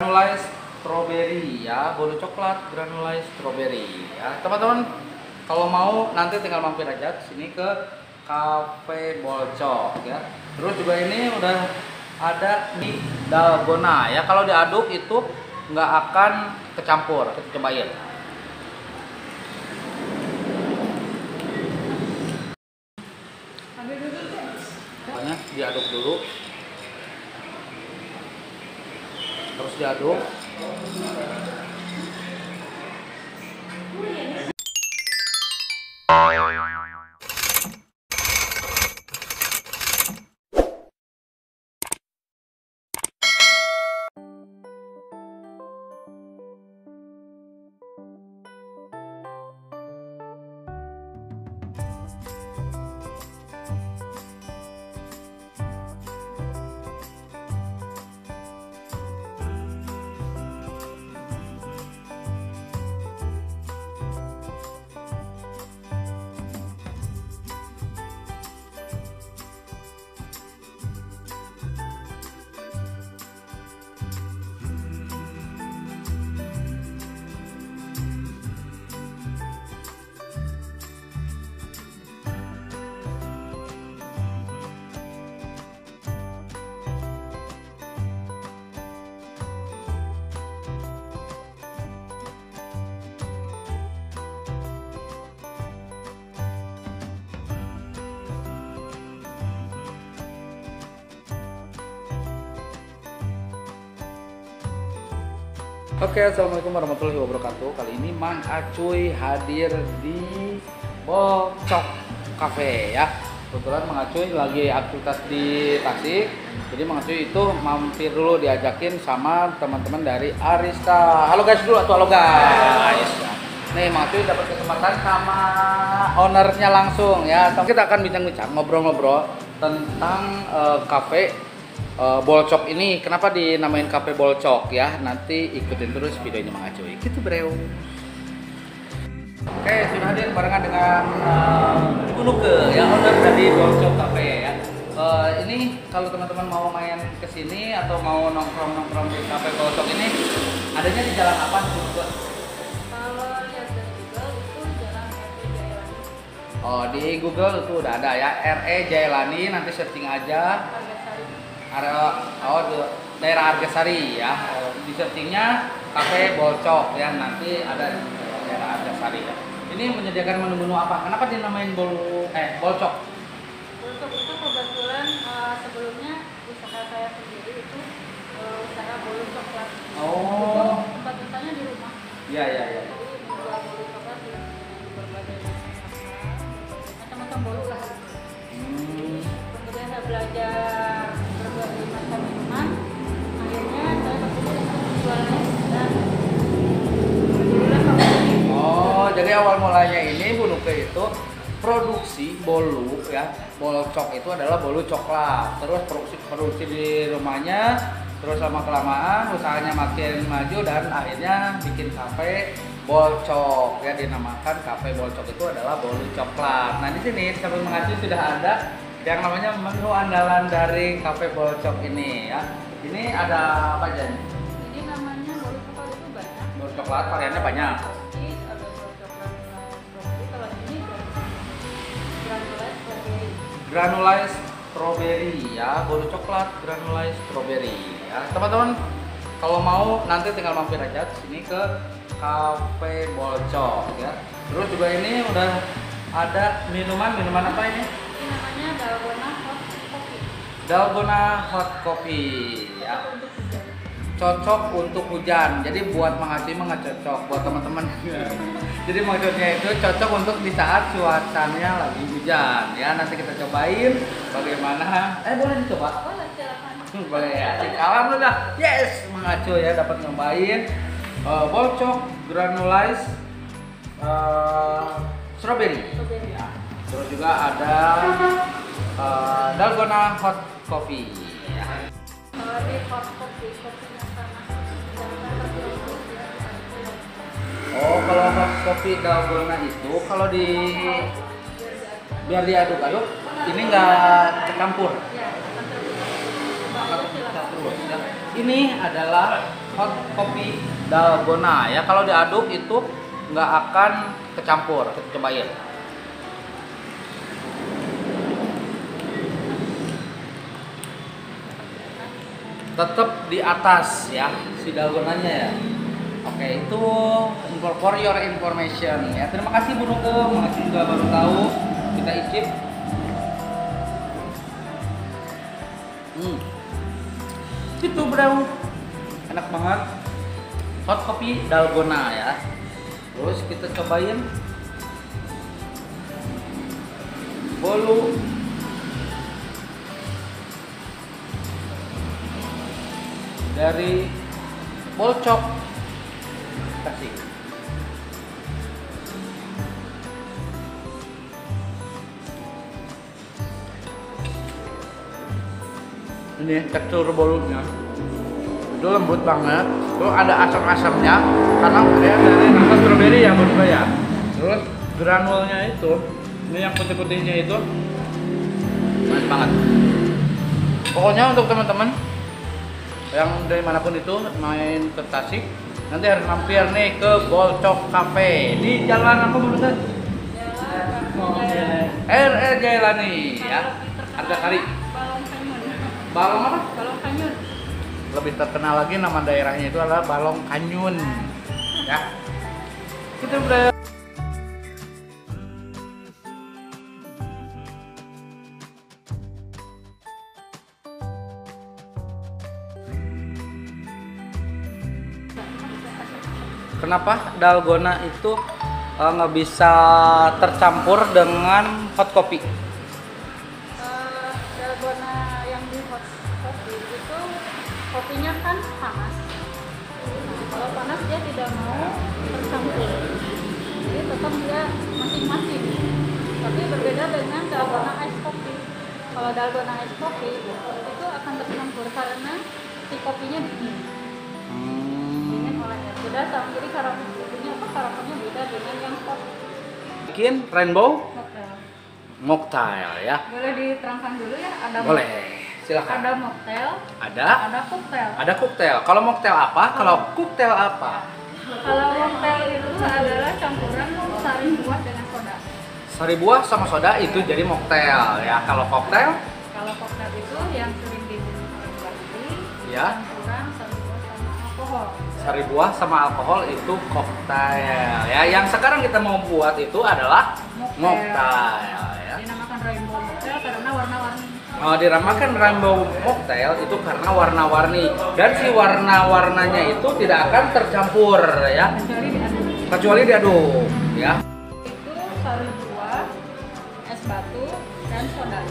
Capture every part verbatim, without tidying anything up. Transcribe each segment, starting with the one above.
granulais strawberry ya, bolu coklat granulais strawberry ya. Teman-teman kalau mau nanti tinggal mampir aja ke sini ke Cafe Bolcok ya. Terus juga ini udah ada mie dalgona ya. Kalau diaduk itu nggak akan kecampur. Kita cobain. Pokoknya diaduk dulu. Terus diaduk. Oke, assalamualaikum warahmatullahi wabarakatuh. Kali ini Mang Acuy hadir di Bolcok Cafe ya. Kebetulan Mang Acuy lagi aktivitas di Tasik, jadi Mang Acuy itu mampir dulu diajakin sama teman-teman dari Arista. Halo guys dulu atau halo guys. Nih Mang Acuy dapat kesempatan sama ownernya langsung ya. Kita akan bincang-bincang, ngobrol-ngobrol tentang uh, cafe Uh, Bolcok ini. Kenapa dinamain Cafe Bolcok ya? Nanti ikutin terus videonya Mang Acuy. Gitu bro. Oke, sudah hadir barengan dengan uh, Ibu Nuke ya, owner dari Bolcok Cafe ya. Uh, ini kalau teman-teman mau main ke sini atau mau nongkrong-nongkrong di Cafe Bolcok ini, adanya di jalan apa Ibu Nuke? Kalau lihat dari Google itu jalan R E Jailani. Oh, di Google itu udah ada ya, R E Jailani, nanti searching aja. Area oh, daerah Argasari ya, di searchingnya Cafe Bolcok ya, nanti ada di daerah Argasari ya. Ini menyediakan menu-menu apa? Kenapa dinamain bolu eh Bolcok? Bolcok itu kebetulan uh, sebelumnya usaha saya sendiri itu uh, usaha bolu coklat. Oh. Itu tempat usahanya di rumah. Iya iya iya. Jadi menjual bolu coklat di berbagai macam-macam bolu lah. Hmm. Kemudian saya belajar berbagai macam minuman, akhirnya saya berpikir untuk menjualnya dan alhamdulillah kembali. Oh, jadi awal mulanya ini Bu Nuke itu produksi bolu ya. Bolcok itu adalah bolu coklat. Terus produksi produksi di rumahnya, terus lama kelamaan usahanya makin maju dan akhirnya bikin cafe Bolcok ya, dinamakan Cafe Bolcok itu adalah bolu coklat. Nah, di sini sambil mengacu sudah ada yang namanya menu andalan dari Cafe Bolcok ini ya. Ini ada apa aja nih? Jadi namanya bolu coklat itu banyak. Bolu coklat variannya banyak. Pasti ada bolu coklat strawberry. Kalau ini granulais strawberry. Granulais strawberry ya, bolu coklat granulais strawberry ya. Teman-teman kalau mau nanti tinggal mampir aja ke sini ke Cafe Bolcok ya. Terus juga ini udah ada minuman, minuman apa ini? Ini namanya dalgona hot coffee. Dalgona hot coffee ya. Untuk hujan. Cocok untuk hujan. Jadi buat Mang Acuy mah nggak cocok, buat teman-teman. Jadi maksudnya itu cocok untuk di saat cuacanya lagi hujan ya. Nanti kita cobain bagaimana. Eh boleh dicoba? Boleh silakan. Hmm, boleh ya. Alhamdulillah. Yes, Mang Acuy ya dapat nyobain uh, Bolcok granulais uh, strawberry. Strawberry. Ya. Terus juga ada uh, dalgona hot coffee ya. Kalau di hot coffee, kopinya panas. Jangan terlalu panas. Oh, kalau hot coffee dalgona itu kalau di biar diaduk-aduk ini nggak kecampur. Ya, akan terbuka. Akan terus ya. Ini adalah hot kopi dalgona ya. Kalau diaduk itu nggak akan kecampur. Kita cobain. Tetap di atas ya si dalgonanya ya. Oke, itu for your information ya. Terima kasih Bu Nuke, makasih juga baru tahu. Kita icip. Hmm. Itu bro, enak banget. Hot kopi dalgona ya. Terus kita cobain bolu dari Bolcok Tasik. Ini tekstur bolunya itu lembut banget, terus ada asam-asamnya karena dia dari rasa stroberi ya menurut saya. Terus granulnya itu, ini yang putih-putihnya itu enak banget. Pokoknya untuk teman-teman yang dari manapun itu main ke Tasik, nanti harus mampir nih ke Bolcok Cafe di jalan apa menurut saya? Jalan R R Jailani ya. Harga kali. Balong Kanyun. Balong apa? Balong Kanyun. Lebih terkenal lagi nama daerahnya itu adalah Balong Kanyun ya. Kita udah kenapa dalgona itu uh, nggak bisa tercampur dengan hot kopi? Uh, dalgona yang di hot coffee itu kopinya kan panas. Nah, kalau panas dia tidak mau tercampur. Jadi tetap dia masing-masing. Tapi berbeda dengan dalgona ice coffee. Kalau dalgona ice coffee itu akan tercampur karena si kopinya dingin. Dingin oleh es. Beda sama jadi karakternya apa karakternya beda dengan yang hot. Bikin rainbow Mocktail. mocktail ya. Boleh diterangkan dulu ya? Ada Boleh, mock- silakan. Ada mocktail, Ada ada cocktail. ada koktail. Kalau mocktail apa? Kalau koktail apa? Kalau mocktail itu adalah campuran sari buah dengan soda. Sari buah sama soda itu jadi mocktail ya. Kalau koktail Kalau cocktail itu yang sering diminum oleh pasti ya, campuran sari buah sama alkohol. sari buah sama alkohol itu koktail ya. Yang sekarang kita mau buat itu adalah Mocktail. mocktail ya. Dinamakan rainbow mocktail karena warna-warni. Oh, diramakan rainbow mocktail itu karena warna-warni dan si warna-warnanya itu tidak akan tercampur ya, Kecuali diaduk. kecuali diaduk ya. Itu sari buah, es batu, dan soda.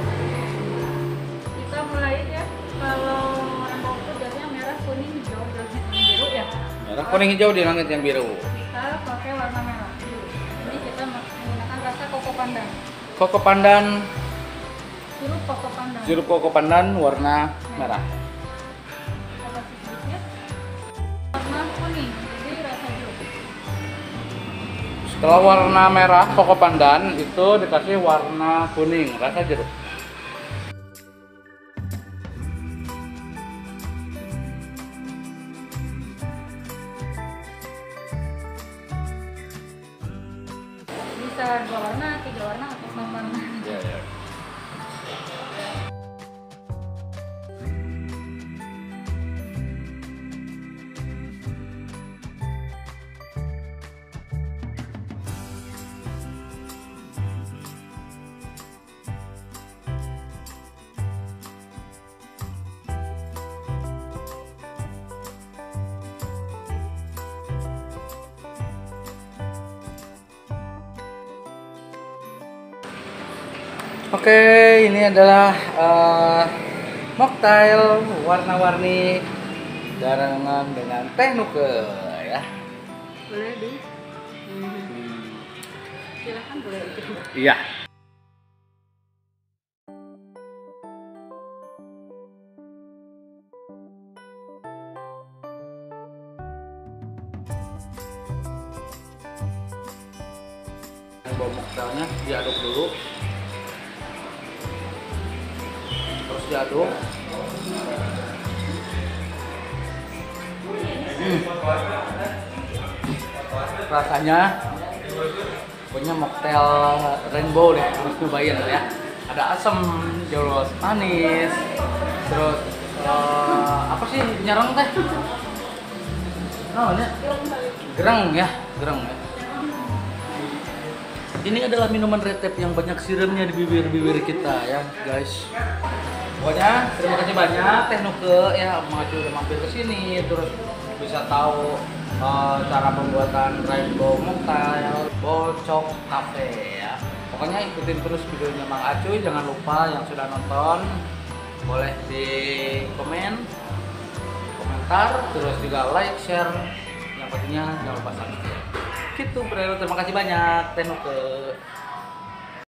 Kita mulai ya. Kalau rainbow itu biasanya merah, kuning, hijau, dan biru ya. Merah, kuning, hijau di langit yang biru. Kita pakai warna merah. Ini kita menggunakan rasa koko pandan. Koko pandan, Sirup koko pandan. sirup koko pandan warna merah. Kita kasih sedikit. Warna kuning, jadi rasa jeruk. Setelah warna merah koko pandan itu dikasih warna kuning rasa jeruk. Bisa dua warna, tiga warna, atau empat warna. Ya, ya. Oke, ini adalah uh, mocktail warna-warni barengan dengan teh nuke ya. Boleh di? Silahkan boleh itu. Iya. Bawa mocktailnya diaduk dulu, terus diaduk. Hmm. Rasanya punya mocktail rainbow deh, harus nyobain tuh ya. Ada asam, terus manis, terus uh, apa sih nyerang teh? Namanya gerang ya, gerang ya. Ini adalah minuman retep yang banyak siremnya di bibir-bibir kita ya guys. Pokoknya terima kasih banyak Teh Nuke ya, Mang Acuy udah mampir ke sini terus bisa tahu uh, cara pembuatan rainbow mocktail Bocok Cafe ya. Pokoknya ikutin terus videonya Mang Acuy, jangan lupa yang sudah nonton boleh di komen, komentar, terus juga like, share, yang pentingnya jangan lupa subscribe. Gitu bro, terima kasih banyak Teh Nuke.